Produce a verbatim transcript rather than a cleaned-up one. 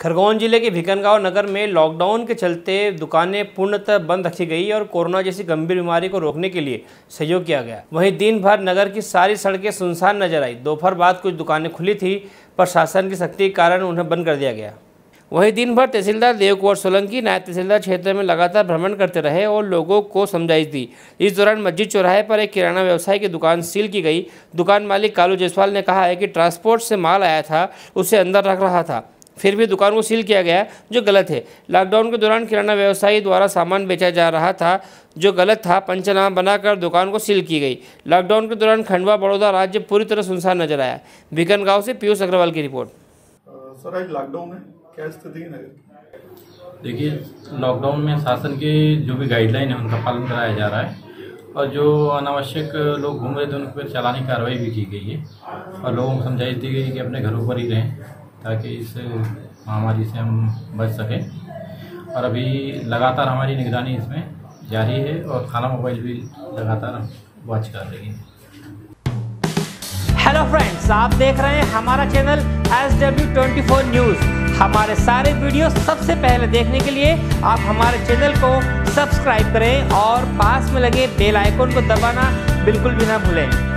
खरगोन जिले के भिकनगांव नगर में लॉकडाउन के चलते दुकानें पूर्णतः बंद रखी गई और कोरोना जैसी गंभीर बीमारी को रोकने के लिए सहयोग किया गया। वहीं दिन भर नगर की सारी सड़कें सुनसान नजर आई। दोपहर बाद कुछ दुकानें खुली थी, प्रशासन की सख्ती के कारण उन्हें बंद कर दिया गया। वहीं दिन भर तहसीलदार देव कुंवर सोलंकी नायब तहसीलदार क्षेत्र में लगातार भ्रमण करते रहे और लोगों को समझाइश दी। इस दौरान मस्जिद चौराहे पर एक किराना व्यवसायी की दुकान सील की गई। दुकान मालिक कालू जायसवाल ने कहा है कि ट्रांसपोर्ट से माल आया था, उसे अंदर रख रहा था, फिर भी दुकान को सील किया गया, जो गलत है। लॉकडाउन के दौरान किराना व्यवसायी द्वारा सामान बेचा जा रहा था, जो गलत था। पंचनामा बनाकर दुकान को सील की गई। लॉकडाउन के दौरान खंडवा बड़ौदा राज्य पूरी तरह सुनसान नजर आया। भिकनगांव से पीयूष अग्रवाल की रिपोर्ट। सर, आज लॉकडाउन है, क्या स्थिति है? देखिए, लॉकडाउन में शासन के जो भी गाइडलाइन है उनका पालन कराया जा रहा है और जो अनावश्यक लोग घूम रहे थे उन पर चालानी कार्रवाई भी की गई है और लोगों को समझाइश दी गई कि अपने घरों पर ही रहें ताकि इस महामारी से हम बच सकें। और अभी लगातार हमारी निगरानी इसमें जारी है और थाना मोबाइल भी लगातार हम वॉच कर रही है। हेलो फ्रेंड्स, आप देख रहे हैं हमारा channel S W twenty four news. हमारे सारे वीडियो सबसे पहले देखने के लिए आप हमारे चैनल को सब्सक्राइब करें और पास में लगे बेल आइकन को दबाना बिल्कुल भी ना भूलें।